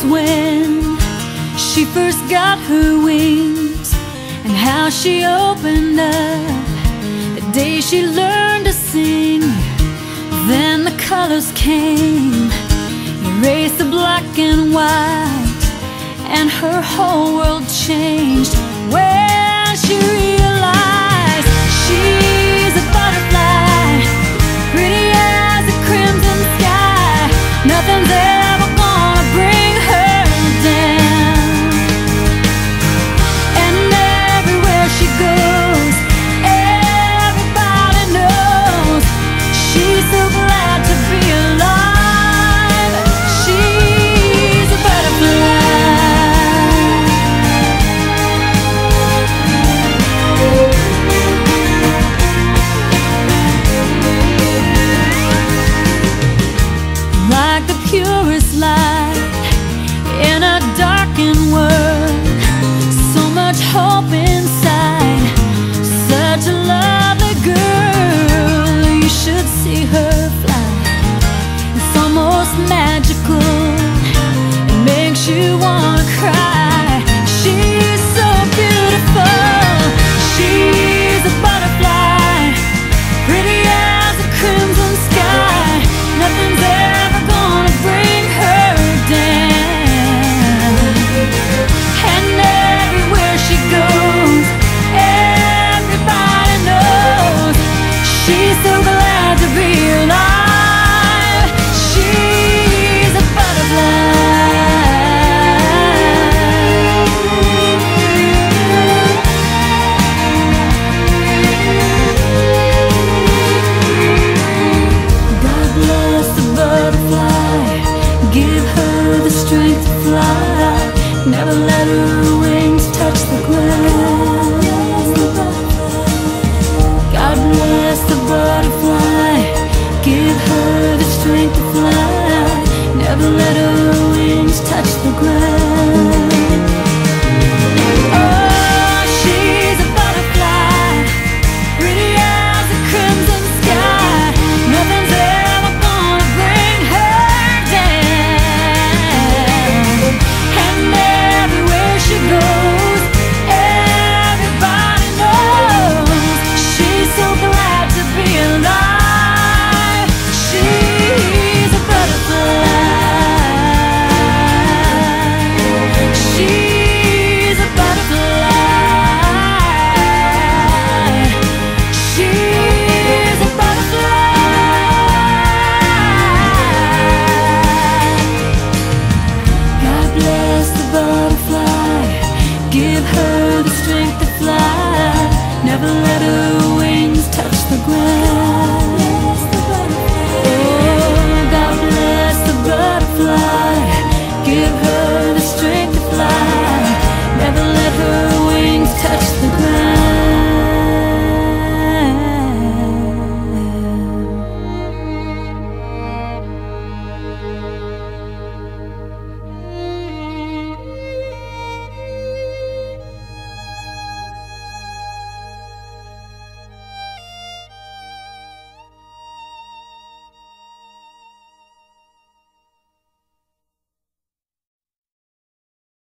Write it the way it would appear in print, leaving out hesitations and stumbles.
remembers when she first got her wings, and how she opened up the day she learned to sing. Then the colors came, erased the black and white, and her whole world changed when she realized she's a butterfly, pretty as a crimson sky. Nothing's ever gonna bring her down. And everywhere she goes, everybody knows she's so glad to be alive. She's a butterfly. Like the purest light in a darkened world, so much hope inside, such a lovely girl. You should see her fly. It's almost magical, it makes you wanna cry. She's so beautiful, she's a butterfly, pretty as a crimson sky. Nothing's ever gonna bring her down. And everywhere she goes, everybody knows she's so glad to be alive. She's a butterfly. God bless the butterfly, give her the strength to fly. Never let her wings touch the ground. God bless the butterfly, give her the strength to fly. Never let her wings touch the ground. Oh, she's a butterfly, pretty as a crimson sky. Nothing's ever gonna bring her down. And everywhere she goes, everybody knows she's so glad to be alive. She's a butterfly. She's a butterfly. She's a butterfly. God bless the butterfly, give her the strength to fly. Never let her wings touch the ground.